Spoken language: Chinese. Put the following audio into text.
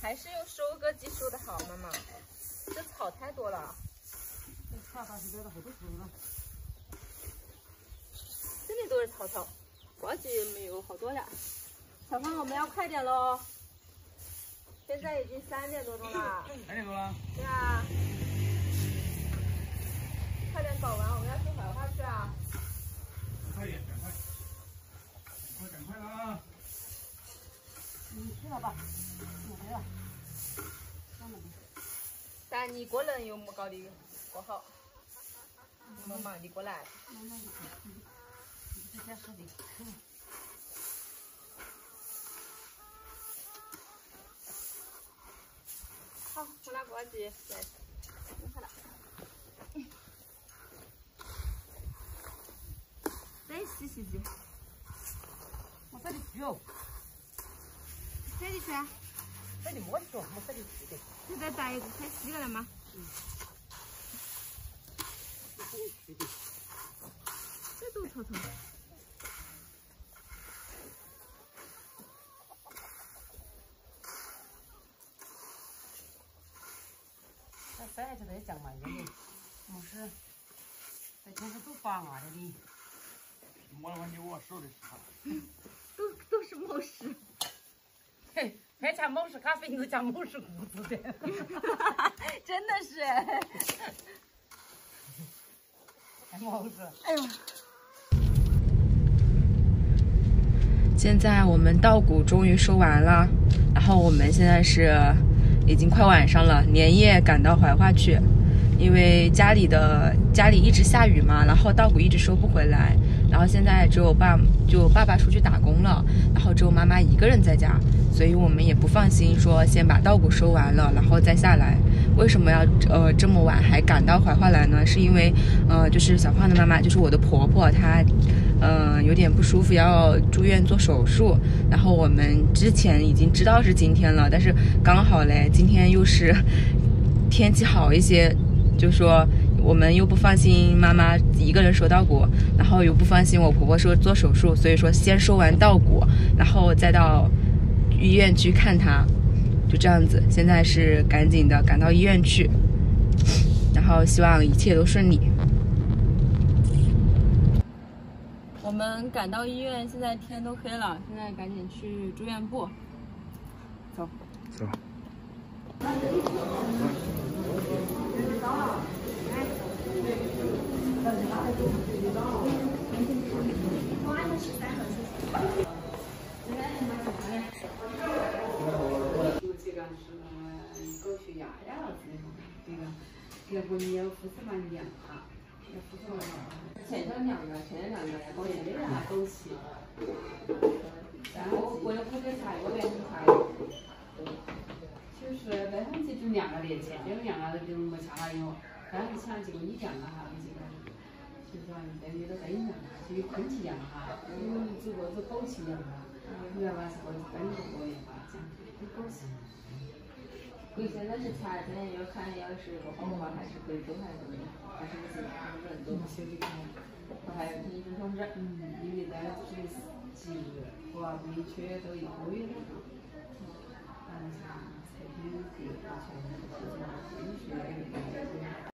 还是用收割机收的好，妈妈。这草太多了。 这草倒是在那后头收了。 这里都是草，瓜子没有好多了。小芳，我们要快点喽！现在已经3点多钟了。 3点多了？ 对啊。快点搞完，我们要去怀化去啊！ 快点，赶快啊！你去了吧，我来了。 但你个人有没搞的过好？妈妈，你过来。 这些是的。 好，我拿锅子来，弄好了。再洗洗洗。 我这里去哦。 这里去啊？ 这里没去哦，我这里去的。 你再带一个快洗个了吗？这都臭臭。 那山还是在讲嘛，因为没事，在前头都放啊的哩。摸了你我手的时候。 都是某事。 嘿，还加某氏咖啡，你都加某氏谷子的。 真的是。 某氏。 哎呦。现在我们稻谷终于收完了，然后我们现在是已经快晚上了，连夜赶到怀化去，因为家里一直下雨嘛，然后稻谷一直收不回来，然后现在只有爸爸出去打工了，然后只有妈妈一个人在家，所以我们也不放心说先把稻谷收完了，然后再下来。为什么要这么晚还赶到怀化来呢？是因为就是小胖的妈妈，就是我的婆婆，她有点不舒服，要住院做手术。然后我们之前已经知道是今天了，但是刚好嘞，今天又是天气好一些，就说我们又不放心妈妈一个人收稻谷，然后又不放心我婆婆说做手术，所以说先收完稻谷，然后再到医院去看她。就这样子，现在是赶紧的赶到医院去，然后希望一切都顺利。我们赶到医院，现在天都黑了，现在赶紧去住院部。走。走。 高血压呀这个你要扶持嘛量哈，要扶持嘛。 前头量了，前天量了， 高血压、枸杞。 然后我又不给查，我给你查。 就是那他们就量了的，前天量了就没查了哟，但是想结果你量了哈，这个就是说那有点跟量哈，就有空气量哈，有这个是枸杞量哈，你要把这个跟这个样哈，这样有枸杞。 可以现在是查，现在要看要是不好的话，还是可以多还是怎么的，还是不是人多。我还要听医生通知。 因为在这里几日和微缺都一个月了。才天给全部